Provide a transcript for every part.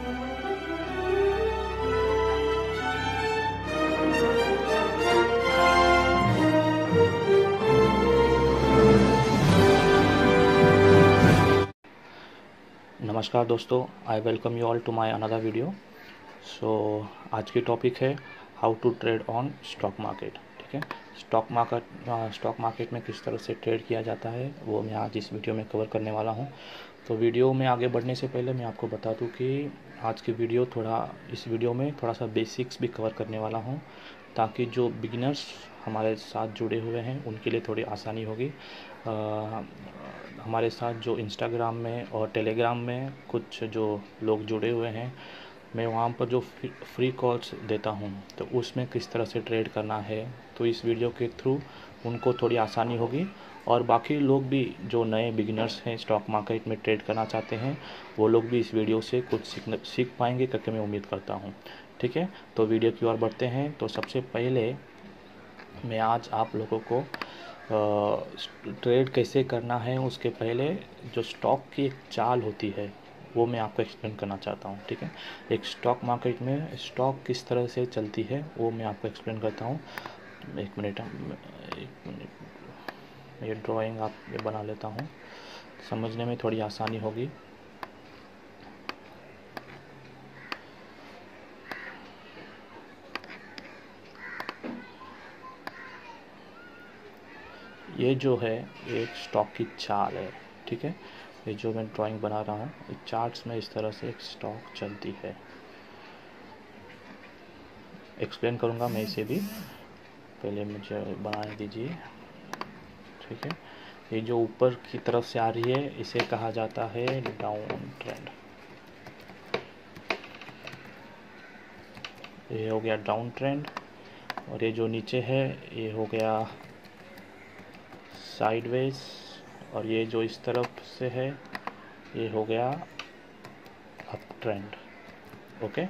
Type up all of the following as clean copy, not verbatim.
नमस्कार दोस्तों, I welcome you all to my another video. So आज की टॉपिक है how to trade on stock market. ठीक है, स्टॉक मार्केट में किस तरह से ट्रेड किया जाता है वो मैं आज इस वीडियो में कवर करने वाला हूं। तो वीडियो में आगे बढ़ने से पहले मैं आपको बता दूं कि आज की वीडियो इस वीडियो में थोड़ा सा बेसिक्स भी कवर करने वाला हूं, ताकि जो बिगिनर्स हमारे साथ जुड़े हुए हैं उनके लिए थोड़ी आसानी होगी। हमारे साथ जो इंस्टाग्राम में और टेलीग्राम में कुछ जो लोग जुड़े हुए हैं, मैं वहाँ पर जो फ्री कॉल्स देता हूँ, तो उसमें किस तरह से ट्रेड करना है, तो इस वीडियो के थ्रू उनको थोड़ी आसानी होगी। और बाकी लोग भी जो नए बिगिनर्स हैं, स्टॉक मार्केट में ट्रेड करना चाहते हैं, वो लोग भी इस वीडियो से कुछ सीख पाएंगे करके मैं उम्मीद करता हूँ। ठीक है, तो वीडियो की ओर बढ़ते हैं। तो सबसे पहले मैं आज आप लोगों को ट्रेड कैसे करना है उसके पहले जो स्टॉक की एक चाल होती है वो मैं आपको एक्सप्लेन करना चाहता हूँ। ठीक है, एक स्टॉक मार्केट में स्टॉक किस तरह से चलती है वो मैं आपको एक्सप्लेन करता हूँ। एक मिनट ये ड्राइंग आप ये बना लेता हूँ, समझने में थोड़ी आसानी होगी। ये जो है एक स्टॉक की चाल है। ठीक है, ये जो मैं ड्राइंग बना रहा हूँ, चार्ट्स में इस तरह से एक स्टॉक चलती है। एक्सप्लेन करूँगा मैं इसे भी, पहले मुझे बनाने दीजिए। ठीक है, ये जो ऊपर की तरफ से आ रही है इसे कहा जाता है डाउन ट्रेंड। ये हो गया डाउन ट्रेंड, और ये जो नीचे है ये हो गया साइडवेज, और ये जो इस तरफ से है ये हो गया अप ट्रेंड। ओके,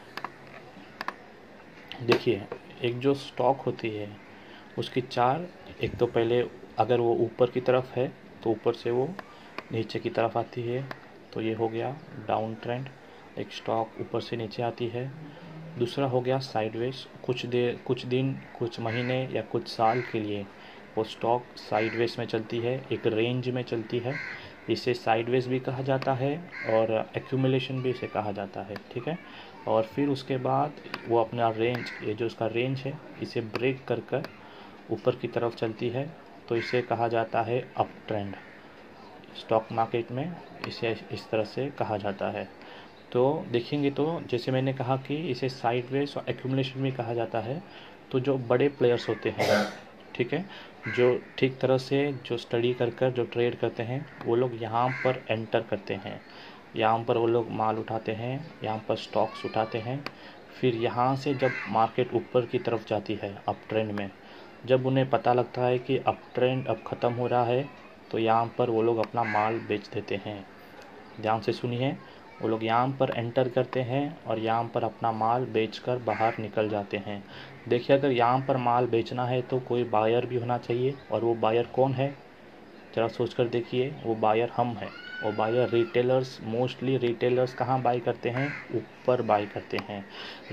देखिए एक जो स्टॉक होती है उसकी चार, एक तो पहले अगर वो ऊपर की तरफ है तो ऊपर से वो नीचे की तरफ आती है, तो ये हो गया डाउन ट्रेंड। एक स्टॉक ऊपर से नीचे आती है। दूसरा हो गया साइडवेज, कुछ दिन, कुछ महीने या कुछ साल के लिए वो स्टॉक साइडवेज में चलती है, एक रेंज में चलती है। इसे साइडवेज भी कहा जाता है और एक्यूमुलेशन भी इसे कहा जाता है। ठीक है, और फिर उसके बाद वो अपना रेंज, ये जो उसका रेंज है इसे ब्रेक कर ऊपर की तरफ चलती है, तो इसे कहा जाता है अप ट्रेंड। स्टॉक मार्केट में इसे इस तरह से कहा जाता है। तो देखेंगे तो जैसे मैंने कहा कि इसे साइडवेज और एक्यूमुलेशन भी कहा जाता है। तो जो बड़े प्लेयर्स होते हैं, ठीक है, जो ठीक तरह से जो स्टडी कर जो ट्रेड करते हैं, वो लोग यहाँ पर एंटर करते हैं, यहाँ पर वो लोग माल उठाते हैं, यहाँ पर स्टॉक्स उठाते हैं। फिर यहाँ से जब मार्केट ऊपर की तरफ जाती है अप ट्रेंड में, जब उन्हें पता लगता है कि अप ट्रेंड अब ख़त्म हो रहा है, तो यहाँ पर वो लोग अपना माल बेच देते हैं। ध्यान से सुनिए, वो लोग यहाँ पर एंटर करते हैं और यहाँ पर अपना माल बेचकर बाहर निकल जाते हैं। देखिए, अगर यहाँ पर माल बेचना है तो कोई बायर भी होना चाहिए, और वो बायर कौन है ज़रा सोच कर देखिए। वो बायर हम हैं। वो बायर रिटेलर्स, मोस्टली रिटेलर्स कहाँ बाई करते हैं? ऊपर बाई करते हैं।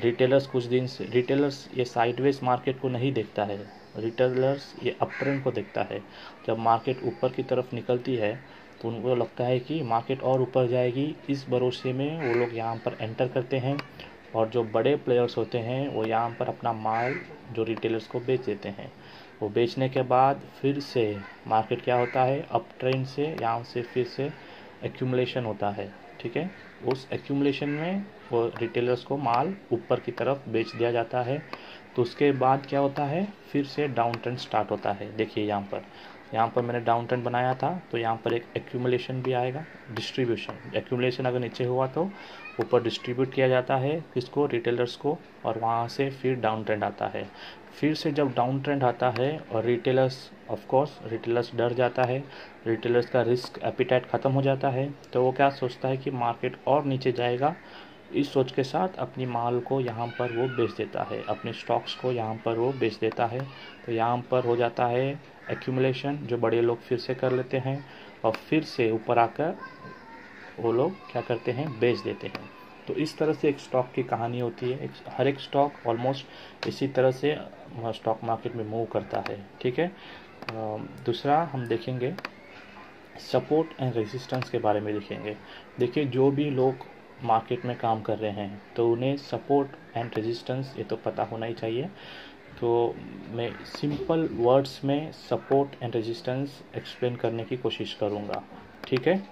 रिटेलर्स ये साइडवेज मार्केट को नहीं देखता है, रिटेलर्स ये अप ट्रेंड को देखता है। जब मार्केट ऊपर की तरफ निकलती है तो उनको लगता है कि मार्केट और ऊपर जाएगी, इस भरोसे में वो लोग यहाँ पर एंटर करते हैं, और जो बड़े प्लेयर्स होते हैं वो यहाँ पर अपना माल जो रिटेलर्स को बेच देते हैं। वो बेचने के बाद फिर से मार्केट क्या होता है, अप ट्रेंड से यहाँ से फिर से एक्यूमुलेशन होता है। ठीक है, उस एक्यूमुलेशन में वो रिटेलर्स को माल ऊपर की तरफ बेच दिया जाता है। तो उसके बाद क्या होता है, फिर से डाउन ट्रेंड स्टार्ट होता है। देखिए यहाँ पर मैंने डाउन ट्रेंड बनाया था, तो यहाँ पर एक एक्यूमुलेशन भी आएगा, डिस्ट्रीब्यूशन। एक्यूमुलेशन अगर नीचे हुआ तो ऊपर डिस्ट्रीब्यूट किया जाता है किसको, रिटेलर्स को, और वहाँ से फिर डाउन ट्रेंड आता है। फिर से जब डाउन ट्रेंड आता है और रिटेलर्स डर जाता है, रिटेलर्स का रिस्क एपिटाइट ख़त्म हो जाता है, तो वो क्या सोचता है कि मार्केट और नीचे जाएगा, इस सोच के साथ अपनी माल को यहाँ पर वो बेच देता है, अपने स्टॉक्स को यहाँ पर वो बेच देता है। तो यहाँ पर हो जाता है एक्यूमुलेशन, जो बड़े लोग फिर से कर लेते हैं, और फिर से ऊपर आकर वो लोग क्या करते हैं, बेच देते हैं। तो इस तरह से एक स्टॉक की कहानी होती है। हर एक स्टॉक ऑलमोस्ट इसी तरह से स्टॉक मार्केट में मूव करता है, ठीक है। दूसरा हम देखेंगे सपोर्ट एंड रेजिस्टेंस के बारे में देखेंगे। देखिए, जो भी लोग मार्केट में काम कर रहे हैं तो उन्हें सपोर्ट एंड रेजिस्टेंस ये तो पता होना ही चाहिए। तो मैं सिंपल वर्ड्स में सपोर्ट एंड रेजिस्टेंस एक्सप्लेन करने की कोशिश करूँगा, ठीक है।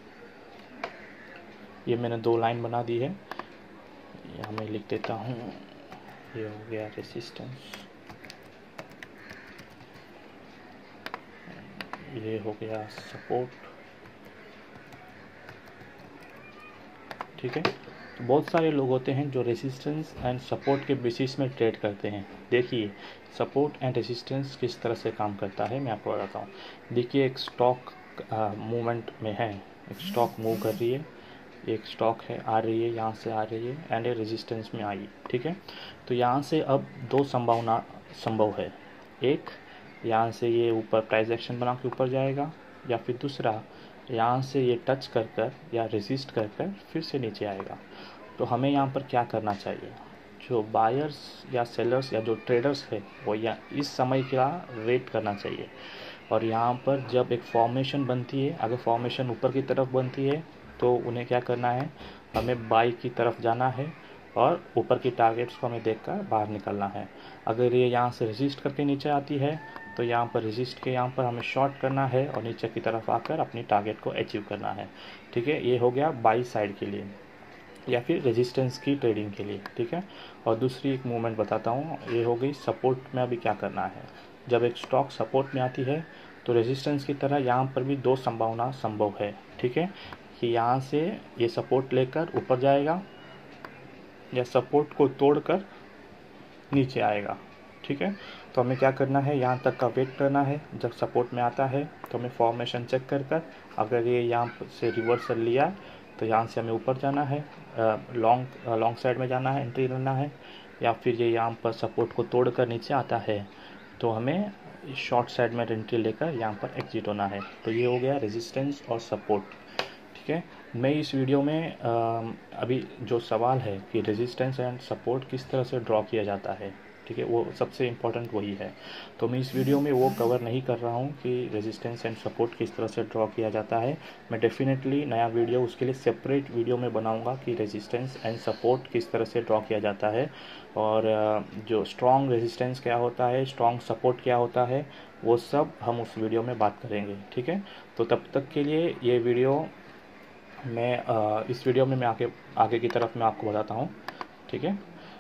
ये मैंने 2 लाइन बना दी है, यहाँ मैं लिख देता हूँ। ये हो गया रेजिस्टेंस, ये हो गया सपोर्ट, ठीक है। तो बहुत सारे लोग होते हैं जो रेजिस्टेंस एंड सपोर्ट के बेसिस में ट्रेड करते हैं। देखिए, सपोर्ट एंड रेजिस्टेंस किस तरह से काम करता है मैं आपको बताता हूँ। देखिए, एक स्टॉक मूवमेंट में है, एक स्टॉक मूव कर रही है, एक स्टॉक है आ रही है, यहाँ से आ रही है एंड ये रेजिस्टेंस में आई, ठीक है। तो यहाँ से अब 2 संभावना संभव है। एक, यहाँ से ये ऊपर प्राइस एक्शन बना के ऊपर जाएगा, या फिर दूसरा यहाँ से ये टच कर कर या रेजिस्ट कर कर फिर से नीचे आएगा। तो हमें यहाँ पर क्या करना चाहिए, जो बायर्स या सेलर्स या जो ट्रेडर्स है वो या इस समय का वेट करना चाहिए। और यहाँ पर जब एक फॉर्मेशन बनती है, अगर फॉर्मेशन ऊपर की तरफ बनती है तो उन्हें क्या करना है, हमें बाई की तरफ जाना है और ऊपर की टारगेट्स को हमें देखकर बाहर निकलना है। अगर ये यहाँ से रेजिस्ट करके नीचे आती है तो यहाँ पर रेजिस्ट के यहाँ पर हमें शॉर्ट करना है और नीचे की तरफ आकर अपनी टारगेट को अचीव करना है, ठीक है। ये हो गया बाई साइड के लिए या फिर रेजिस्टेंस की ट्रेडिंग के लिए, ठीक है। और दूसरी एक मूवमेंट बताता हूँ, ये हो गई सपोर्ट में। अभी क्या करना है, जब एक स्टॉक सपोर्ट में आती है तो रेजिस्टेंस की तरह यहाँ पर भी 2 संभावना संभव है, ठीक है, कि यहाँ से ये सपोर्ट लेकर ऊपर जाएगा या सपोर्ट को तोड़कर नीचे आएगा, ठीक है। तो हमें क्या करना है, यहाँ तक का वेट करना है। जब सपोर्ट में आता है तो हमें फॉर्मेशन चेक कर कर अगर ये यहाँ से रिवर्सल लिया तो यहाँ से हमें ऊपर जाना है, लॉन्ग साइड में जाना है, एंट्री लेना है। या फिर ये यहाँ पर सपोर्ट को तोड़कर नीचे आता है तो हमें शॉर्ट साइड में एंट्री लेकर यहाँ पर एग्जिट होना है। तो ये हो गया रेजिस्टेंस और सपोर्ट, ठीक है। मैं इस वीडियो में अभी जो सवाल है कि रेजिस्टेंस एंड सपोर्ट किस तरह से ड्रॉ किया जाता है, ठीक है, वो सबसे इम्पोर्टेंट वही है। तो मैं इस वीडियो में वो कवर नहीं कर रहा हूँ कि रेजिस्टेंस एंड सपोर्ट किस तरह से ड्रॉ किया जाता है। मैं डेफिनेटली नया वीडियो उसके लिए सेपरेट वीडियो में बनाऊँगा कि रेजिस्टेंस एंड सपोर्ट किस तरह से ड्रॉ किया जाता है और जो स्ट्रॉन्ग रेजिस्टेंस क्या होता है, स्ट्रॉन्ग सपोर्ट क्या होता है, वो सब हम उस वीडियो में बात करेंगे, ठीक है। तो तब तक के लिए ये वीडियो मैं इस वीडियो में मैं आगे की तरफ मैं आपको बताता हूँ, ठीक है।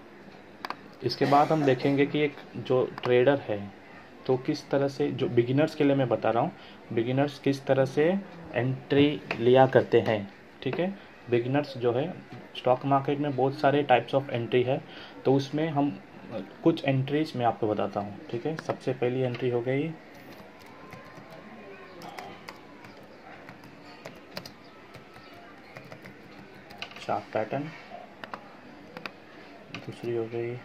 इसके बाद हम देखेंगे कि एक जो ट्रेडर है तो किस तरह से, जो बिगिनर्स के लिए मैं बता रहा हूँ, बिगिनर्स किस तरह से एंट्री लिया करते हैं, ठीक है। बिगिनर्स जो है, स्टॉक मार्केट में बहुत सारे टाइप्स ऑफ एंट्री है, तो उसमें हम कुछ एंट्रीज मैं आपको बताता हूँ, ठीक है। सबसे पहली एंट्री हो गई चार्ट पैटर्न, दूसरी हो गई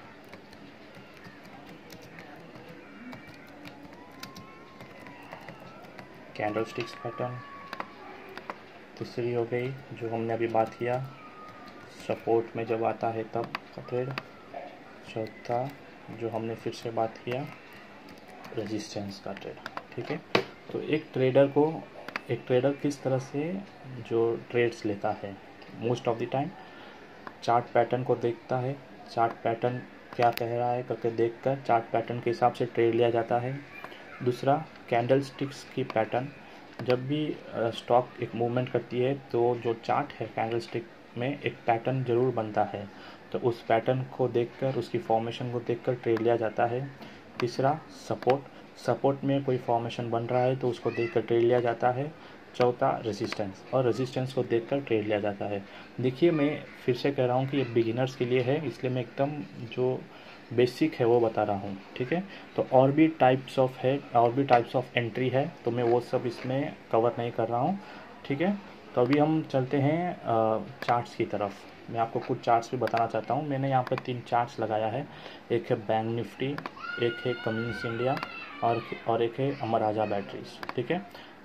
कैंडलस्टिक्स पैटर्न, तीसरी हो गई जो हमने अभी बात किया सपोर्ट में जब आता है तब का ट्रेड, चौथा जो हमने फिर से बात किया रेजिस्टेंस का ट्रेड, ठीक है। तो एक ट्रेडर किस तरह से जो ट्रेड्स लेता है, most of the time chart pattern को देखता है, चार्ट पैटर्न क्या कह रहा है करके देखकर चार्ट पैटर्न के हिसाब से ट्रेड लिया जाता है। दूसरा कैंडल स्टिक्स की पैटर्न, जब भी स्टॉक एक मूवमेंट करती है तो जो चार्ट है कैंडल स्टिक में एक पैटर्न ज़रूर बनता है, तो उस पैटर्न को देखकर उसकी फॉर्मेशन को देखकर ट्रेड लिया जाता है। तीसरा सपोर्ट में कोई फॉर्मेशन बन रहा है तो उसको देखकर ट्रेड लिया जाता है। चौथा रेजिस्टेंस, और रेजिस्टेंस को देखकर ट्रेड लिया जाता है। देखिए, मैं फिर से कह रहा हूँ कि ये बिगिनर्स के लिए है, इसलिए मैं एकदम जो बेसिक है वो बता रहा हूँ, ठीक है। तो और भी टाइप्स ऑफ एंट्री है, तो मैं वो सब इसमें कवर नहीं कर रहा हूँ, ठीक है। तो अभी हम चलते हैं चार्ट्स की तरफ। मैं आपको कुछ चार्ट्स भी बताना चाहता हूँ। मैंने यहाँ पर 3 चार्ट्स लगाया है, एक है बैंक निफ्टी, एक है कम्युनिस्ट इंडिया और एक है अमर राजा बैटरीज, ठीक है।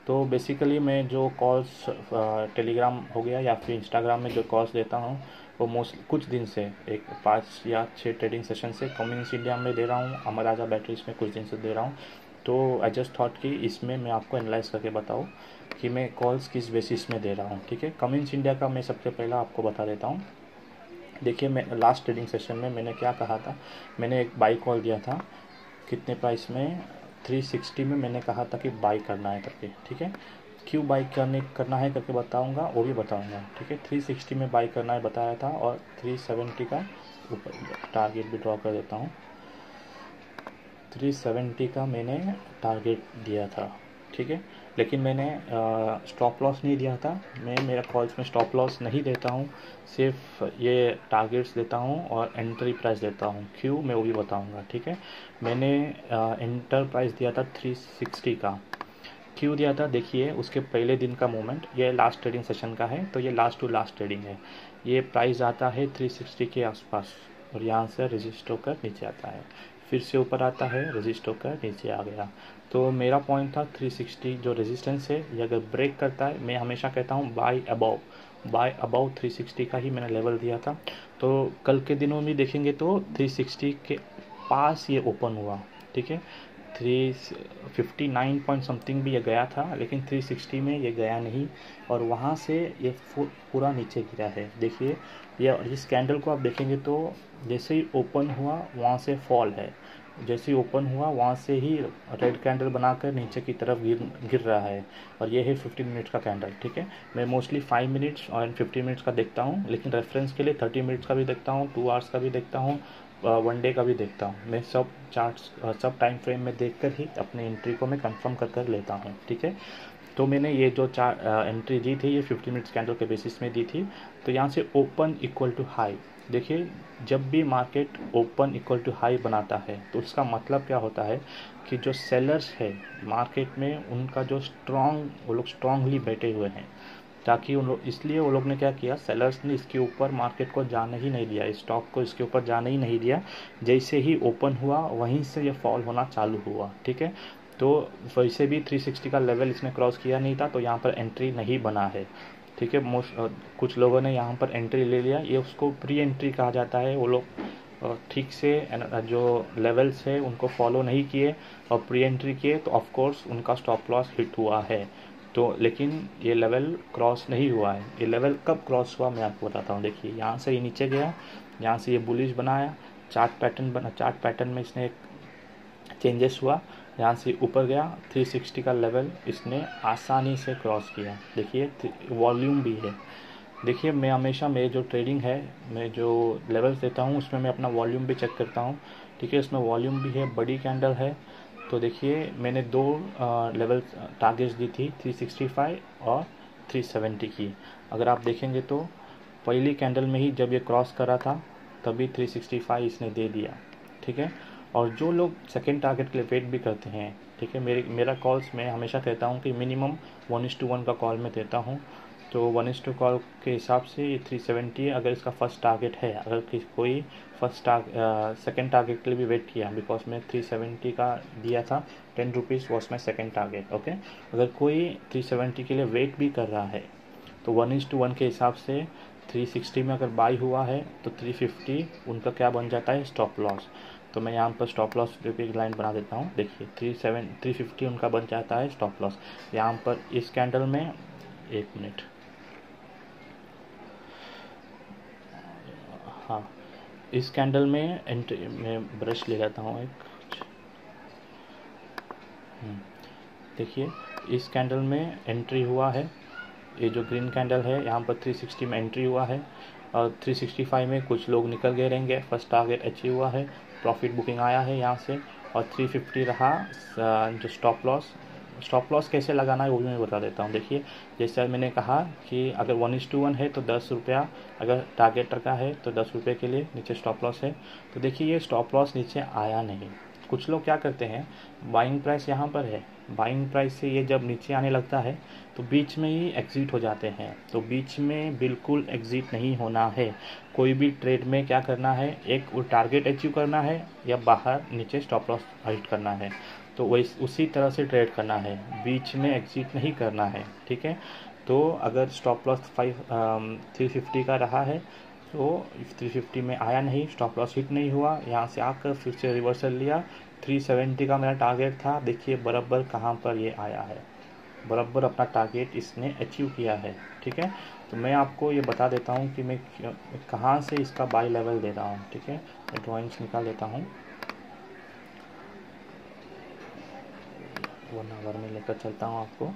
तो बेसिकली मैं जो कॉल्स टेलीग्राम हो गया या फिर इंस्टाग्राम में जो कॉल्स देता हूँ वो मोस्ट कुछ दिन से एक 5 या 6 ट्रेडिंग सेशन से कम्युनिस इंडिया में दे रहा हूँ, अमर राजा बैटरीज में कुछ दिन से दे रहा हूँ। तो आई जस्ट थॉट कि इसमें मैं आपको एनालाइज करके बताऊँ कि मैं कॉल्स किस बेसिस में दे रहा हूँ। ठीक है, कम्युनिस इंडिया का मैं सबसे पहला आपको बता देता हूँ। देखिए, मैं लास्ट ट्रेडिंग सेशन में मैंने क्या कहा था, मैंने एक बाई कॉल दिया था कितने प्राइस में, 360 में मैंने कहा था कि बाई करना है करके। ठीक है, क्यों बाई करना है करके बताऊंगा, वो भी बताऊंगा। ठीक है, 360 में बाई करना है बताया था और 370 का ऊपर टारगेट भी ड्रॉ कर देता हूँ। 370 का मैंने टारगेट दिया था। ठीक है, लेकिन मैंने स्टॉप लॉस नहीं दिया था। मैं मेरा कॉल्स में स्टॉप लॉस नहीं देता हूँ, सिर्फ ये टारगेट्स देता हूँ और एंट्री प्राइस देता हूँ। क्यों, मैं वो भी बताऊँगा। ठीक है, मैंने एंटर प्राइस दिया था 360 का। क्यों दिया था, देखिए उसके पहले दिन का मूवमेंट, ये लास्ट ट्रेडिंग सेशन का है तो ये लास्ट टू लास्ट ट्रेडिंग है। ये प्राइस आता है 360 के आसपास और यहाँ से रजिस्ट होकर नीचे आता है, फिर से ऊपर आता है, रजिस्ट होकर नीचे आ गया। तो मेरा पॉइंट था 360 जो रेजिस्टेंस है, ये अगर ब्रेक करता है, मैं हमेशा कहता हूँ बाय अबव 360 का ही मैंने लेवल दिया था। तो कल के दिनों में देखेंगे तो 360 के पास ये ओपन हुआ। ठीक है, 359 पॉइंट समथिंग भी ये गया था, लेकिन 360 में ये गया नहीं और वहाँ से ये पूरा नीचे गिरा है। देखिए, ये इस कैंडल को आप देखेंगे तो जैसे ही ओपन हुआ वहाँ से फॉल है, जैसे ही ओपन हुआ वहाँ से ही रेड कैंडल बनाकर नीचे की तरफ गिर रहा है और ये है 15 मिनट्स का कैंडल। ठीक है, मैं मोस्टली 5 मिनट्स और 15 मिनट्स का देखता हूँ, लेकिन रेफरेंस के लिए 30 मिनट्स का भी देखता हूँ, 2 आवर्स का भी देखता हूँ, 1 डे का भी देखता हूँ। मैं सब चार्ट्स सब टाइम फ्रेम में देखकर ही अपने एंट्री को मैं कंफर्म कर लेता हूँ। ठीक है, तो मैंने ये जो एंट्री दी थी ये 50 मिनट्स कैंडल के बेसिस में दी थी। तो यहाँ से ओपन इक्वल टू हाई, देखिए जब भी market open equal to high बनाता है तो उसका मतलब क्या होता है कि जो सेलर्स है मार्केट में उनका जो वो लोग स्ट्रांगली बैठे हुए हैं, ताकि उन लोग, इसलिए वो लोग ने क्या किया, सेलर्स ने इसके ऊपर मार्केट को जाने ही नहीं दिया, स्टॉक को इसके ऊपर जाने ही नहीं दिया। जैसे ही ओपन हुआ वहीं से ये फॉल होना चालू हुआ। ठीक है, तो वैसे भी 360 का लेवल इसने क्रॉस किया नहीं था तो यहाँ पर एंट्री नहीं बना है। ठीक है, कुछ लोगों ने यहाँ पर एंट्री ले लिया, ये उसको प्री एंट्री कहा जाता है। वो लोग ठीक से जो लेवल्स है उनको फॉलो नहीं किए और प्री एंट्री किए तो ऑफ कोर्स उनका स्टॉप लॉस हिट हुआ है। तो लेकिन ये लेवल क्रॉस नहीं हुआ है। ये लेवल कब क्रॉस हुआ मैं आपको बताता हूँ। देखिए, यहाँ से ये नीचे गया, यहाँ से ये बुलिश बनाया, चार्ट पैटर्न में इसने एक चेंजेस हुआ, यहाँ से ऊपर गया, 360 का लेवल इसने आसानी से क्रॉस किया। देखिए वॉल्यूम भी है। देखिए, मैं हमेशा मेरे जो ट्रेडिंग है, मैं जो लेवल्स देता हूँ उसमें मैं अपना वॉल्यूम भी चेक करता हूँ। ठीक है, इसमें वॉल्यूम भी है, बड़ी कैंडल है। तो देखिए मैंने 2 लेवल टारगेट्स दी थी, 365 और 370 की। अगर आप देखेंगे तो पहली कैंडल में ही जब ये क्रॉस करा था तभी 365 इसने दे दिया। ठीक है, और जो लोग सेकेंड टारगेट के लिए वेट भी करते हैं, ठीक है, मेरा कॉल्स में हमेशा कहता हूँ कि मिनिमम 1:1 का कॉल में देता हूँ। तो 1:2 कॉल के हिसाब से ये 370 है। अगर इसका फर्स्ट टारगेट है, अगर कोई सेकेंड टारगेट के लिए भी वेट किया, बिकॉज मैं 370 का दिया था, 10 rupees was my second target. Okay, अगर कोई 370 के लिए वेट भी कर रहा है तो 1:1 के हिसाब से 360 में अगर बाई हुआ है तो 350 उनका क्या बन जाता है, स्टॉप लॉस। तो मैं यहाँ पर स्टॉप लॉस एक लाइन बना देता हूँ। देखिए 350 उनका बन जाता है स्टॉप लॉस। यहाँ पर इस कैंडल में, एक मिनट, हाँ, इस कैंडल में एंट्री, मैं ब्रश ले लेता हूँ एक। देखिए इस कैंडल में एंट्री हुआ है, ये जो ग्रीन कैंडल है यहाँ पर 360 में एंट्री हुआ है और 365 में कुछ लोग निकल गए रहेंगे, फर्स्ट टारगेट अचीव हुआ है, प्रॉफिट बुकिंग आया है यहाँ से, और 350 रहा जो स्टॉप लॉस कैसे लगाना है वो भी मैं बता देता हूँ। देखिए, जैसे मैंने कहा कि अगर 1:1 है तो 10 रुपया, अगर टारगेट रखा है तो 10 रुपये के लिए नीचे स्टॉप लॉस है। तो देखिए ये स्टॉप लॉस नीचे आया नहीं। कुछ लोग क्या करते हैं, बाइंग प्राइस यहाँ पर है, बाइंग प्राइस से ये जब नीचे आने लगता है तो बीच में ही एग्ज़िट हो जाते हैं। तो बीच में बिल्कुल एग्ज़िट नहीं होना है। कोई भी ट्रेड में क्या करना है, एक वो टारगेट अचीव करना है या बाहर नीचे स्टॉप लॉस हिट करना है। तो वही उसी तरह से ट्रेड करना है, बीच में एग्जिट नहीं करना है, ठीक है। तो अगर स्टॉप लॉस 350 का रहा है तो 350 में आया नहीं, स्टॉप लॉस हिट नहीं हुआ, यहाँ से आकर फिर से रिवर्सल लिया, 370 का मेरा टारगेट था, देखिए बराबर कहाँ पर ये आया है, बराबर अपना टारगेट इसने अचीव किया है, ठीक है। तो मैं आपको ये बता देता हूँ कि मैं कहाँ से इसका बाई लेवल दे रहा हूँ, ठीक है। मैं ड्राइंग्स निकाल लेता हूँ, 1 आवर में लेकर चलता हूँ आपको।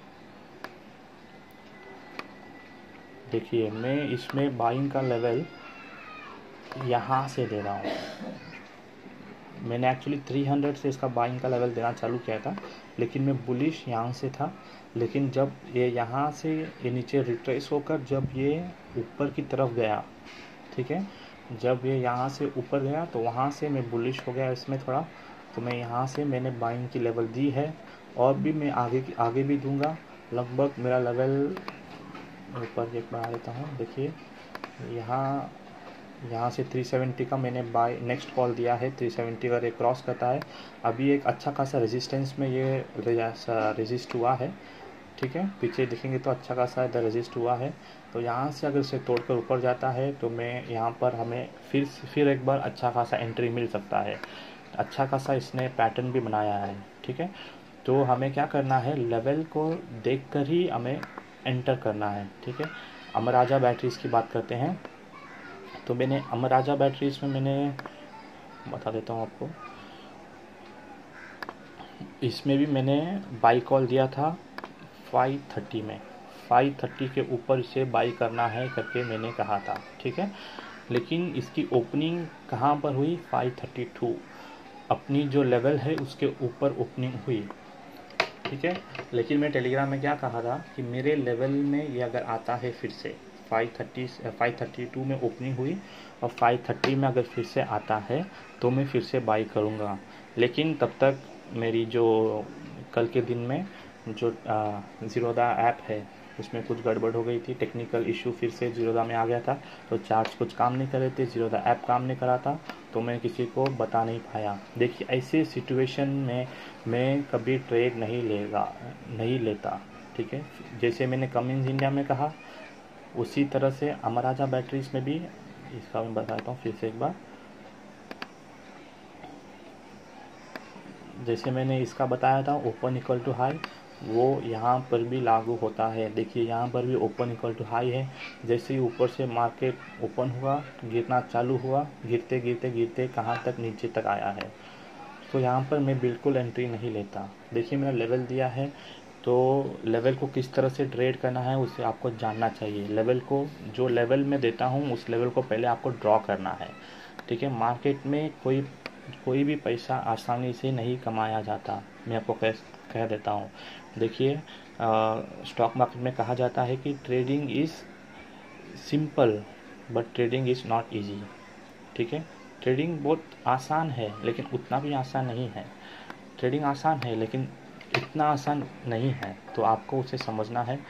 देखिए मैं इसमें बाइंग का लेवल यहाँ से दे रहा हूँ, मैंने एक्चुअली 300 से इसका बाइंग का लेवल देना चालू किया था, लेकिन मैं बुलिश यहाँ से था, लेकिन जब ये यहाँ से ये नीचे रिट्रेस होकर जब ये ऊपर की तरफ गया, ठीक है, जब ये यहाँ से ऊपर गया तो वहाँ से मैं बुलिश हो गया इसमें थोड़ा, तो मैं यहाँ से मैंने बाइंग की लेवल दी है, और भी मैं आगे भी दूंगा। लगभग मेरा लेवल ऊपर एक बार आ देता हूँ, देखिए यहाँ से 370 का मैंने बाय नेक्स्ट कॉल दिया है, 370 अगर ये क्रॉस करता है, अभी एक अच्छा खासा रेजिस्टेंस में ये रेजिस्ट हुआ है, ठीक है, पीछे देखेंगे तो अच्छा खासा इधर रेजिस्ट हुआ है। तो यहाँ से अगर इसे तोड़कर ऊपर जाता है तो मैं यहाँ पर हमें फिर एक बार अच्छा खासा एंट्री मिल सकता है, अच्छा खासा इसने पैटर्न भी बनाया है, ठीक है। तो हमें क्या करना है, लेवल को देखकर ही हमें एंटर करना है, ठीक है। अमर राजा बैटरीज की बात करते हैं, तो मैंने अमर राजा बैटरीज में मैंने बता देता हूँ आपको, इसमें भी मैंने बाई कॉल दिया था 530 में, 530 के ऊपर इसे बाई करना है करके मैंने कहा था, ठीक है। लेकिन इसकी ओपनिंग कहाँ पर हुई, 532, अपनी जो लेवल है उसके ऊपर ओपनिंग हुई, ठीक है। लेकिन मैं टेलीग्राम में क्या कहा था कि मेरे लेवल में ये अगर आता है फिर से 532 में ओपनिंग हुई और 530 में अगर फिर से आता है तो मैं फिर से बाई करूँगा। लेकिन तब तक मेरी जो कल के दिन में जो ज़ीरोधा ऐप है उसमें कुछ गड़बड़ हो गई थी, टेक्निकल इशू फिर से ज़ीरोधा में आ गया था, तो चार्ट्स कुछ काम नहीं कर रहे थे, ज़ीरोधा ऐप काम नहीं कर रहा था, तो मैं किसी को बता नहीं पाया। देखिए ऐसे सिचुएशन में मैं कभी ट्रेड नहीं लेता, ठीक है। जैसे मैंने कमिंस इंडिया में कहा उसी तरह से अमर राजा बैटरीज में भी, इसका मैं बताता हूँ फिर से एक बार, जैसे मैंने इसका बताया था ओपन इक्वल टू हाई, वो यहाँ पर भी लागू होता है। देखिए यहाँ पर भी ओपन इक्वल टू हाई है, जैसे ही ऊपर से मार्केट ओपन हुआ गिरना चालू हुआ, गिरते गिरते गिरते कहाँ तक नीचे तक आया है, तो यहाँ पर मैं बिल्कुल एंट्री नहीं लेता। देखिए मेरा लेवल दिया है, तो लेवल को किस तरह से ट्रेड करना है उसे आपको जानना चाहिए। लेवल को जो लेवल में देता हूँ उस लेवल को पहले आपको ड्रॉ करना है, ठीक है। मार्केट में कोई भी पैसा आसानी से नहीं कमाया जाता, मैं आपको कह देता हूँ। देखिए स्टॉक मार्केट में कहा जाता है कि trading is simple but trading is not easy, ठीक है। ट्रेडिंग बहुत आसान है लेकिन उतना भी आसान नहीं है, ट्रेडिंग आसान है लेकिन इतना आसान नहीं है, तो आपको उसे समझना है,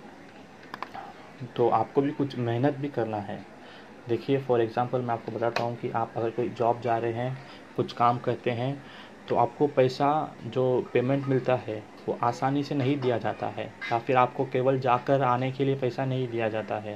तो आपको भी कुछ मेहनत भी करना है। देखिए फॉर एग्ज़ाम्पल मैं आपको बताता हूँ कि आप अगर कोई जॉब जा रहे हैं, कुछ काम करते हैं, तो आपको पैसा जो पेमेंट मिलता है वो आसानी से नहीं दिया जाता है, या फिर आपको केवल जाकर आने के लिए पैसा नहीं दिया जाता है।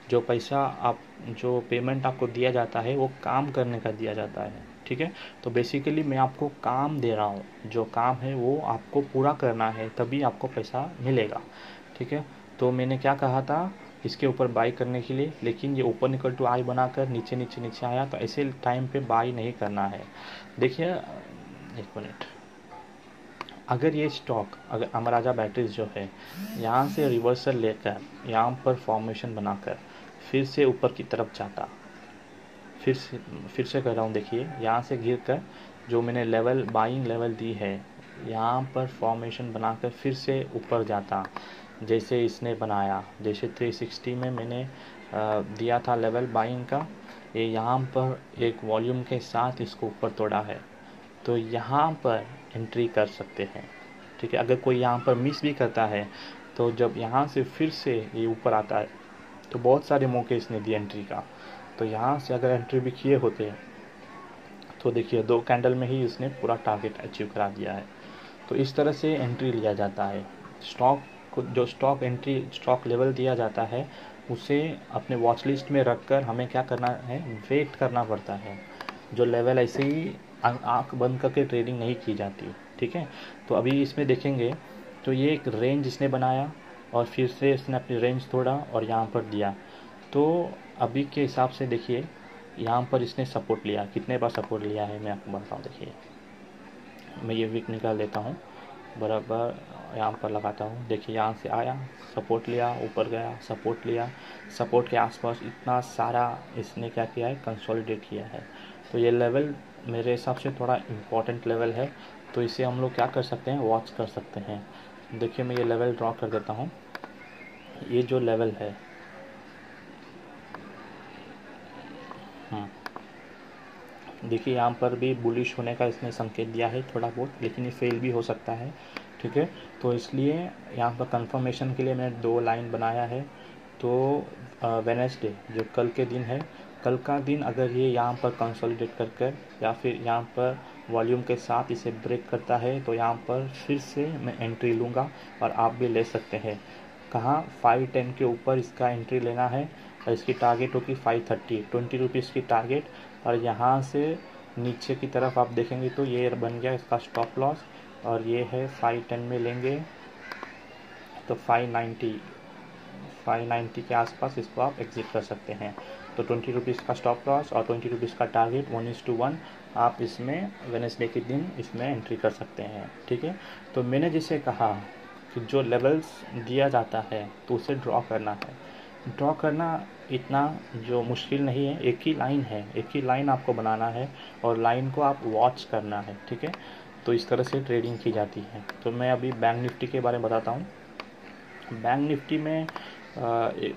जो पेमेंट आपको दिया जाता है वो काम करने का दिया जाता है, ठीक है। तो बेसिकली मैं आपको काम दे रहा हूँ, जो काम है वो आपको पूरा करना है, तभी आपको पैसा मिलेगा, ठीक है। तो मैंने क्या कहा था इसके ऊपर बाई करने के लिए, लेकिन ये ओपन इक्वल टू आई बनाकर नीचे नीचे नीचे आया, तो ऐसे टाइम पे बाई नहीं करना है। देखिए एक मिनट, अगर ये स्टॉक, अगर अमर राजा बैटरीज जो है यहाँ से रिवर्सल लेकर यहाँ पर फॉर्मेशन बनाकर फिर से ऊपर की तरफ जाता, फिर से कर रहा हूँ, देखिए यहाँ से गिर कर जो मैंने बाइंग लेवल दी है यहाँ पर फॉर्मेशन बनाकर फिर से ऊपर जाता, जैसे इसने बनाया, जैसे 360 में मैंने दिया था लेवल बाइंग का, ये यहाँ पर एक वॉल्यूम के साथ इसको ऊपर तोड़ा है, तो यहाँ पर एंट्री कर सकते हैं, ठीक है। अगर कोई यहाँ पर मिस भी करता है तो जब यहाँ से फिर से ये ऊपर आता है तो बहुत सारे मौके इसने दिए एंट्री का, तो यहाँ से अगर एंट्री भी किए होते हैं तो देखिए 2 कैंडल में ही इसने पूरा टारगेट अचीव करा दिया है। तो इस तरह से एंट्री लिया जाता है। स्टॉक को जो स्टॉक लेवल दिया जाता है उसे अपने वॉच लिस्ट में रख कर हमें क्या करना है, वेट करना पड़ता है। जो लेवल ऐसे ही आँख बंद करके ट्रेडिंग नहीं की जाती, ठीक है। तो अभी इसमें देखेंगे तो ये एक रेंज इसने बनाया और फिर से इसने अपनी रेंज तोड़ा और यहाँ पर दिया। तो अभी के हिसाब से देखिए यहाँ पर इसने सपोर्ट लिया, कितने बार सपोर्ट लिया है मैं आपको बताता हूँ। देखिए मैं ये वीक निकाल देता हूँ, बराबर यहाँ पर लगाता हूँ। देखिए यहाँ से आया, सपोर्ट लिया, ऊपर गया, सपोर्ट लिया, सपोर्ट के आसपास इतना सारा इसने क्या किया है, कंसोलिडेट किया है। तो ये लेवल मेरे हिसाब से थोड़ा इम्पोर्टेंट लेवल है, तो इसे हम लोग क्या कर सकते हैं, वॉच कर सकते हैं। देखिए मैं ये लेवल ड्रॉ कर देता हूँ। ये जो लेवल है देखिए यहाँ पर भी बुलिश होने का इसने संकेत दिया है थोड़ा बहुत, लेकिन ये फेल भी हो सकता है, ठीक है। तो इसलिए यहाँ पर कंफर्मेशन के लिए मैंने 2 लाइन बनाया है। तो वेडनेसडे जो कल के दिन है, कल का दिन अगर ये यहाँ पर कंसोलिडेट कर या फिर यहाँ पर वॉल्यूम के साथ इसे ब्रेक करता है तो यहाँ पर फिर से मैं एंट्री लूँगा और आप भी ले सकते हैं। कहाँ 510 के ऊपर इसका एंट्री लेना है और इसकी टारगेट होगी 530, 20 रुपीज़ की टारगेट। और यहाँ से नीचे की तरफ आप देखेंगे तो ये बन गया इसका स्टॉप लॉस और ये है 510 में लेंगे तो 590 के आसपास इसको आप एग्जिट कर सकते हैं। तो 20 रुपीज़ का स्टॉप लॉस और 20 रुपीज़ का टारगेट 1:1 आप इसमें वेडनेसडे के दिन इसमें एंट्री कर सकते हैं, ठीक है। तो मैंने जिसे कहा कि जो लेवल्स दिया जाता है तो उसे ड्रॉ करना है। ड्रॉ करना इतना जो मुश्किल नहीं है, एक ही लाइन है, एक ही लाइन आपको बनाना है और लाइन को आप वॉच करना है, ठीक है। तो इस तरह से ट्रेडिंग की जाती है। तो मैं अभी बैंक निफ्टी के बारे में बताता हूँ। बैंक निफ्टी में एक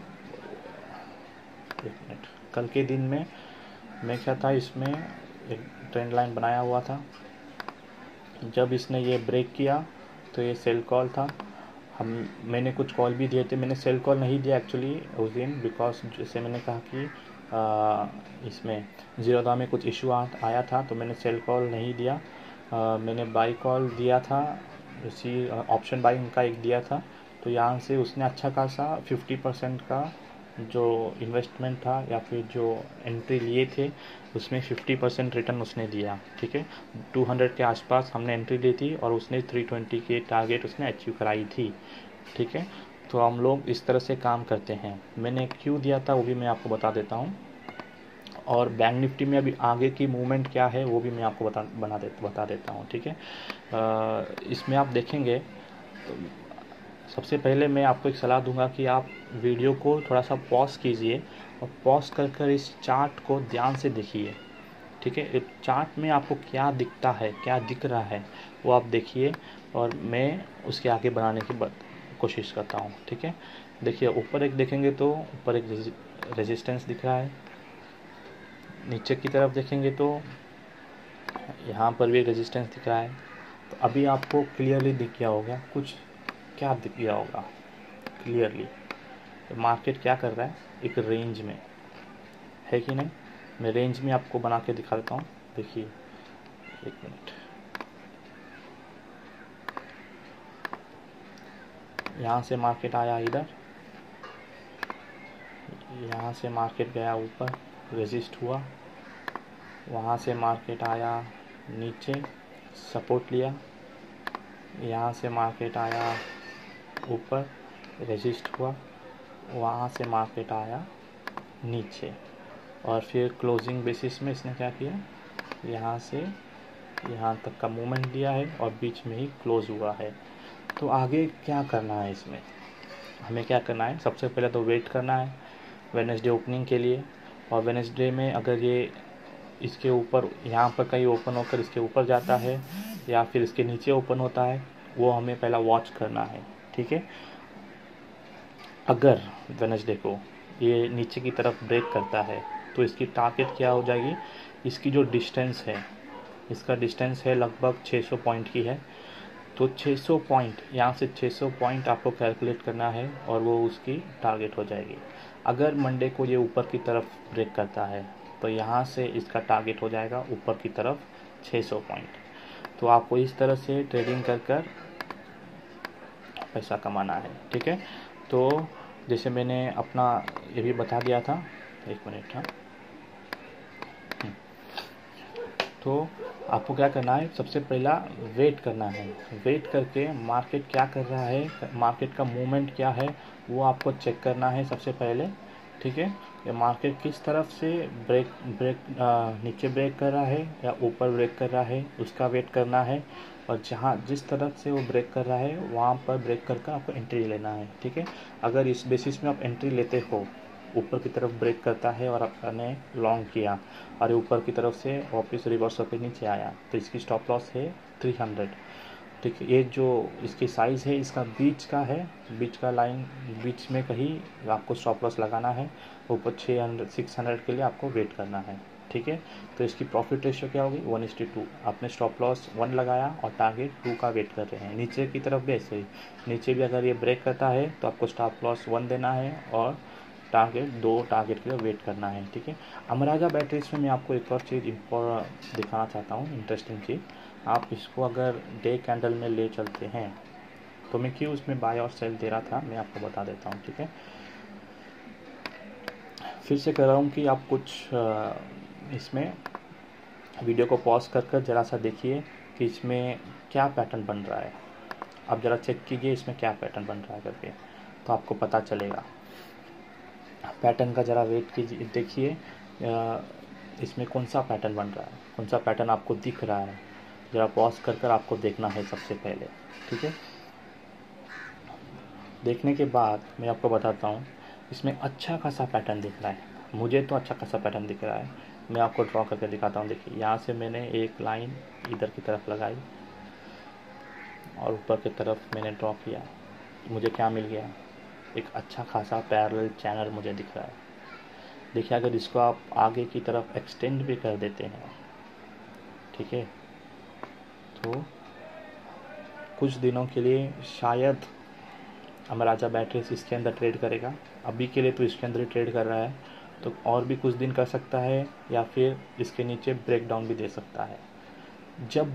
मिनट, कल के दिन में मैं क्या था, इसमें एक ट्रेंड लाइन बनाया हुआ था। जब इसने ये ब्रेक किया तो ये सेल कॉल था। मैंने कुछ कॉल भी दिए थे, मैंने सेल कॉल नहीं दिया एक्चुअली उस दिन, बिकॉज जैसे मैंने कहा कि इसमें जीरोधा में कुछ इशू आया था तो मैंने सेल कॉल नहीं दिया। मैंने बाई कॉल दिया था, इसी ऑप्शन बाइंग का एक दिया था। तो यहाँ से उसने अच्छा खासा 50% का जो इन्वेस्टमेंट था या फिर जो एंट्री लिए थे उसमें 50% रिटर्न उसने दिया, ठीक है। 200 के आसपास हमने एंट्री ली थी और उसने 320 के टारगेट उसने अचीव कराई थी, ठीक है। तो हम लोग इस तरह से काम करते हैं। मैंने क्यों दिया था वो भी मैं आपको बता देता हूँ, और बैंक निफ्टी में अभी आगे की मूवमेंट क्या है वो भी मैं आपको बता देता हूँ, ठीक है। इसमें आप देखेंगे सबसे पहले मैं आपको एक सलाह दूंगा कि आप वीडियो को थोड़ा सा पॉज कीजिए और पॉज कर इस चार्ट को ध्यान से देखिए, ठीक है। इस चार्ट में आपको क्या दिखता है, क्या दिख रहा है वो आप देखिए और मैं उसके आगे बढ़ाने की कोशिश करता हूँ, ठीक है। देखिए ऊपर एक देखेंगे तो ऊपर एक रेजिस्टेंस दिख रहा है, नीचे की तरफ देखेंगे तो यहाँ पर भी रेजिस्टेंस दिख रहा है। तो अभी आपको क्लियरली दिख गया होगा, कुछ क्या दिख गया होगा क्लियरली, तो मार्केट क्या कर रहा है, एक रेंज में है कि नहीं। मैं रेंज में आपको बना के दिखा देता हूँ। देखिए एक मिनट, यहाँ से मार्केट आया इधर, यहाँ से मार्केट गया ऊपर, रेजिस्ट हुआ, वहाँ से मार्केट आया नीचे, सपोर्ट लिया, यहाँ से मार्केट आया ऊपर, रेजिस्ट हुआ, वहाँ से मार्केट आया नीचे, और फिर क्लोजिंग बेसिस में इसने क्या किया, यहाँ से यहाँ तक का मूवमेंट दिया है और बीच में ही क्लोज हुआ है। तो आगे क्या करना है, इसमें हमें क्या करना है, सबसे पहले तो वेट करना है वेडनेसडे ओपनिंग के लिए। और वेडनेसडे में अगर ये इसके ऊपर यहाँ पर कहीं ओपन होकर इसके ऊपर जाता है या फिर इसके नीचे ओपन होता है, वो हमें पहला वॉच करना है, ठीक है। अगर वेडनेसडे को ये नीचे की तरफ ब्रेक करता है तो इसकी टारगेट क्या हो जाएगी, इसकी जो डिस्टेंस है, इसका डिस्टेंस है लगभग 600 पॉइंट की है। तो 600 पॉइंट, यहाँ से 600 पॉइंट आपको कैलकुलेट करना है और वो उसकी टारगेट हो जाएगी। अगर मंडे को ये ऊपर की तरफ ब्रेक करता है तो यहाँ से इसका टारगेट हो जाएगा ऊपर की तरफ 600 पॉइंट। तो आपको इस तरह से ट्रेडिंग कर कर पैसा कमाना है, ठीक है। तो जैसे मैंने अपना ये भी बता दिया था, एक मिनट। हाँ, तो आपको क्या करना है, सबसे पहला वेट करना है। वेट करके मार्केट क्या कर रहा है, मार्केट का मूवमेंट क्या है, वो आपको चेक करना है सबसे पहले, ठीक है। ये मार्केट किस तरफ से नीचे ब्रेक कर रहा है या ऊपर ब्रेक कर रहा है, उसका वेट करना है। और जिस तरफ से वो ब्रेक कर रहा है वहाँ पर ब्रेक करके आपको एंट्री लेना है, ठीक है। अगर इस बेसिस में आप एंट्री लेते हो, ऊपर की तरफ ब्रेक करता है और आपने लॉन्ग किया और ऊपर की तरफ से वापस रिवर्स होकर नीचे आया, तो इसकी स्टॉप लॉस है 300, ठीक है। ये जो इसकी साइज़ है इसका बीच का है, बीच का लाइन, बीच में कहीं आपको स्टॉप लॉस लगाना है। ऊपर 600 के लिए आपको वेट करना है, ठीक है। तो इसकी प्रॉफिट रेशियो क्या होगी, 1:2। आपने स्टॉप लॉस 1 लगाया और टारगेट 2 का वेट कर रहे हैं। नीचे की तरफ भी ऐसे ही, नीचे भी अगर ये ब्रेक करता है तो आपको स्टॉप लॉस 1 देना है और टारगेट 2 टारगेट के लिए वेट करना है, ठीक है। अमराजा बैटरीज में मैं आपको एक और चीज़ दिखाना चाहता हूँ, इंटरेस्टिंग चीज़। आप इसको अगर डे कैंडल में ले चलते हैं तो मैं क्यों उसमें बाय और सेल दे रहा था मैं आपको बता देता हूँ, ठीक है। फिर से कह रहा हूँ कि आप कुछ इसमें वीडियो को पॉज कर ज़रा सा देखिए कि इसमें क्या पैटर्न बन रहा है। आप ज़रा चेक कीजिए इसमें क्या पैटर्न बन रहा है करके, तो आपको पता चलेगा। पैटर्न का ज़रा वेट कीजिए, देखिए इसमें कौन सा पैटर्न बन रहा है, कौन सा पैटर्न आपको दिख रहा है। ज़रा पॉज कर आपको देखना है सबसे पहले, ठीक है। देखने के बाद मैं आपको बताता हूँ, इसमें अच्छा खासा पैटर्न दिख रहा है, मुझे तो अच्छा खासा पैटर्न दिख रहा है। मैं आपको ड्रॉ करके दिखाता हूँ। देखिए यहाँ से मैंने एक लाइन इधर की तरफ लगाई और ऊपर की तरफ मैंने ड्रॉ किया, मुझे क्या मिल गया, एक अच्छा खासा पैरेलल चैनल मुझे दिख रहा है। देखिए अगर इसको आप आगे की तरफ एक्सटेंड भी कर देते हैं, ठीक है, तो कुछ दिनों के लिए शायद अमराजा बैटरीज इसके अंदर ट्रेड करेगा। अभी के लिए तो इसके अंदर ही ट्रेड कर रहा है, तो और भी कुछ दिन कर सकता है या फिर इसके नीचे ब्रेक डाउन भी दे सकता है। जब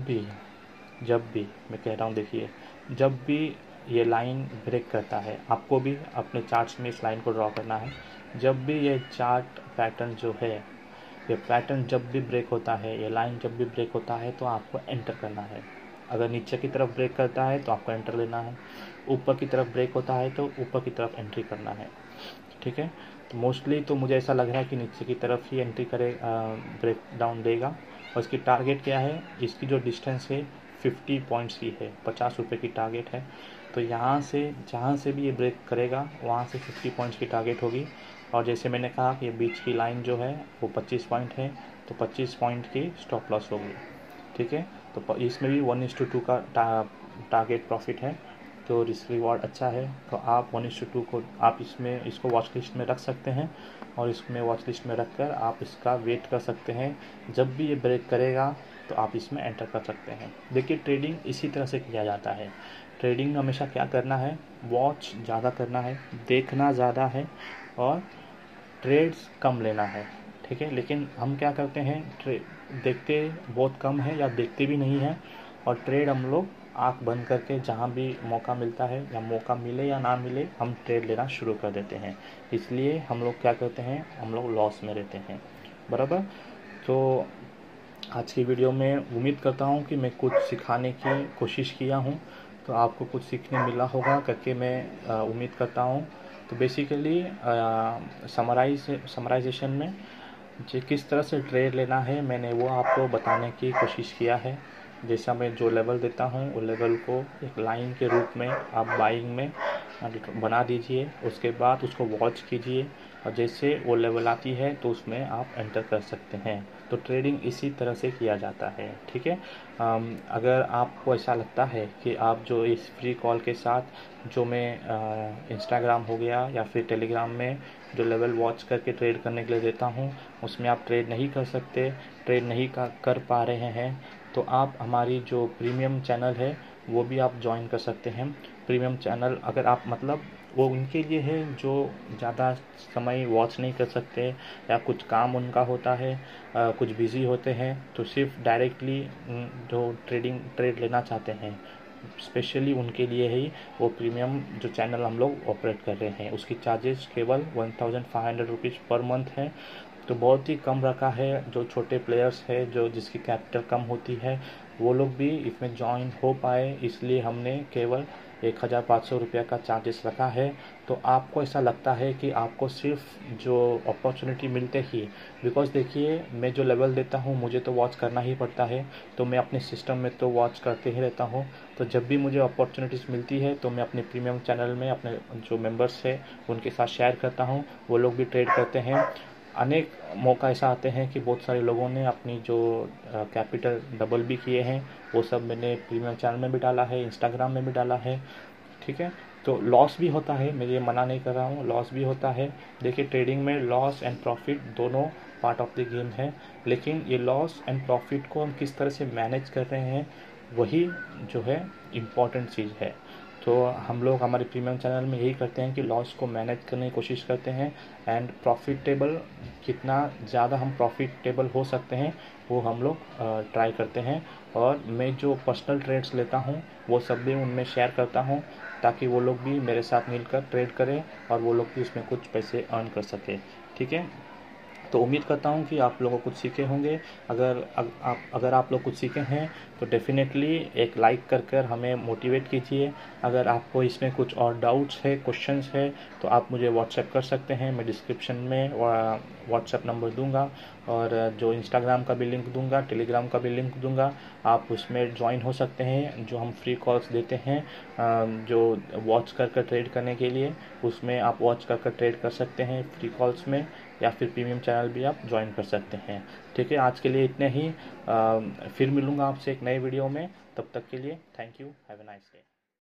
भी मैं कह रहा हूँ, देखिए जब भी ये लाइन ब्रेक करता है, आपको भी अपने चार्ट्स में इस लाइन को ड्रॉ करना है। जब भी ये चार्ट पैटर्न जो है, ये पैटर्न जब भी ब्रेक होता है, ये लाइन जब भी ब्रेक होता है तो आपको एंटर करना है। अगर नीचे की तरफ ब्रेक करता है तो आपको एंटर लेना है, ऊपर की तरफ ब्रेक होता है तो ऊपर की तरफ एंट्री करना है, ठीक है। तो मोस्टली तो मुझे ऐसा लग रहा है कि नीचे की तरफ ही एंट्री करे, ब्रेक डाउन देगा। और इसकी टारगेट क्या है, इसकी जो डिस्टेंस है 50 पॉइंट्स की है, 50 रुपये की टारगेट है। तो यहाँ से जहाँ से भी ये ब्रेक करेगा वहाँ से 50 पॉइंट्स की टारगेट होगी। और जैसे मैंने कहा कि बीच की लाइन जो है वो 25 पॉइंट है, तो 25 पॉइंट की स्टॉप लॉस होगी, ठीक है। तो इसमें भी 1:2 का टारगेट प्रॉफिट है, तो रिस्क रिवॉर्ड अच्छा है। तो आप 1:2 को आप इसको वॉच लिस्ट में रख सकते हैं और इसमें वॉच लिस्ट में रख कर आप इसका वेट कर सकते हैं। जब भी ये ब्रेक करेगा तो आप इसमें एंटर कर सकते हैं। देखिए ट्रेडिंग इसी तरह से किया जाता है। ट्रेडिंग में हमेशा क्या करना है, वॉच ज़्यादा करना है, देखना ज़्यादा है और ट्रेड्स कम लेना है, ठीक है। लेकिन हम क्या करते हैं, देखते बहुत कम है या देखते भी नहीं हैं, और ट्रेड हम लोग आँख बंद करके जहाँ भी मौका मिलता है, या मौका मिले या ना मिले, हम ट्रेड लेना शुरू कर देते हैं। इसलिए हम लोग क्या करते हैं, हम लोग लॉस में रहते हैं, बराबर। तो आज की वीडियो में उम्मीद करता हूँ कि मैं कुछ सिखाने की कोशिश किया हूँ, तो आपको कुछ सीखने मिला होगा करके मैं उम्मीद करता हूँ। तो बेसिकली समराइजेशन में जो किस तरह से ट्रेड लेना है मैंने वो आपको बताने की कोशिश किया है। जैसा मैं जो लेवल देता हूँ वो लेवल को एक लाइन के रूप में आप बाइंग में बना दीजिए, उसके बाद उसको वॉच कीजिए और जैसे वो लेवल आती है तो उसमें आप एंटर कर सकते हैं। तो ट्रेडिंग इसी तरह से किया जाता है, ठीक है। अगर आपको ऐसा लगता है कि आप जो इस फ्री कॉल के साथ जो मैं इंस्टाग्राम हो गया या फिर टेलीग्राम में जो लेवल वॉच करके ट्रेड करने के लिए देता हूँ उसमें आप ट्रेड नहीं कर सकते, ट्रेड नहीं कर पा रहे हैं, तो आप हमारी जो प्रीमियम चैनल है वो भी आप ज्वाइन कर सकते हैं। प्रीमियम चैनल अगर आप मतलब वो उनके लिए है जो ज़्यादा समय वॉच नहीं कर सकते या कुछ काम उनका होता है, कुछ बिज़ी होते हैं, तो सिर्फ डायरेक्टली जो ट्रेड लेना चाहते हैं, स्पेशली उनके लिए ही वो प्रीमियम जो चैनल हम लोग ऑपरेट कर रहे हैं, उसकी चार्जेस केवल 1500 रुपीज़ पर मंथ है। तो बहुत ही कम रखा है। जो छोटे प्लेयर्स है, जो जिसकी कैपिटल कम होती है, वो लोग भी इसमें ज्वाइन हो पाए, इसलिए हमने केवल 1500 रुपये का चार्जेस रखा है। तो आपको ऐसा लगता है कि आपको सिर्फ जो अपॉर्चुनिटी मिलते ही, बिकॉज देखिए मैं जो लेवल देता हूँ मुझे तो वॉच करना ही पड़ता है, तो मैं अपने सिस्टम में तो वॉच करते ही रहता हूँ। तो जब भी मुझे अपॉर्चुनिटीज़ मिलती है तो मैं अपने प्रीमियम चैनल में अपने जो मेंबर्स है उनके साथ शेयर करता हूँ, वो लोग भी ट्रेड करते हैं। अनेक मौका ऐसा आते हैं कि बहुत सारे लोगों ने अपनी जो कैपिटल डबल भी किए हैं, वो सब मैंने प्रीमियम चैनल में भी डाला है, इंस्टाग्राम में भी डाला है। ठीक है, तो लॉस भी होता है, मैं ये मना नहीं कर रहा हूँ, लॉस भी होता है। देखिए ट्रेडिंग में लॉस एंड प्रॉफिट दोनों पार्ट ऑफ द गेम है, लेकिन ये लॉस एंड प्रॉफिट को हम किस तरह से मैनेज कर रहे हैं, वही जो है इम्पॉर्टेंट चीज़ है। तो हम लोग हमारे प्रीमियम चैनल में यही करते हैं कि लॉस को मैनेज करने की कोशिश करते हैं, एंड प्रॉफिटेबल कितना ज़्यादा हम प्रॉफिटेबल हो सकते हैं वो हम लोग ट्राई करते हैं। और मैं जो पर्सनल ट्रेड्स लेता हूँ वो सब भी उनमें शेयर करता हूँ, ताकि वो लोग भी मेरे साथ मिलकर ट्रेड करें और वो लोग भी उसमें कुछ पैसे अर्न कर सकें। ठीक है, तो उम्मीद करता हूँ कि आप लोगों को कुछ सीखे होंगे। अगर आप लोग कुछ सीखे हैं तो डेफिनेटली एक लाइक कर हमें मोटिवेट कीजिए। अगर आपको इसमें कुछ और डाउट्स है, क्वेश्चंस है, तो आप मुझे व्हाट्सएप कर सकते हैं। मैं डिस्क्रिप्शन में व्हाट्सएप नंबर दूंगा, और जो इंस्टाग्राम का भी लिंक दूंगा, टेलीग्राम का भी लिंक दूंगा। आप उसमें ज्वाइन हो सकते हैं, जो हम फ्री कॉल्स देते हैं जो वॉच कर ट्रेड करने के लिए, उसमें आप वॉच कर ट्रेड कर सकते हैं फ्री कॉल्स में, या फिर प्रीमियम चैनल भी आप ज्वाइन कर सकते हैं। ठीक है, आज के लिए इतने ही। फिर मिलूँगा आपसे एक नए वीडियो में, तब तक के लिए thank you, have a nice day.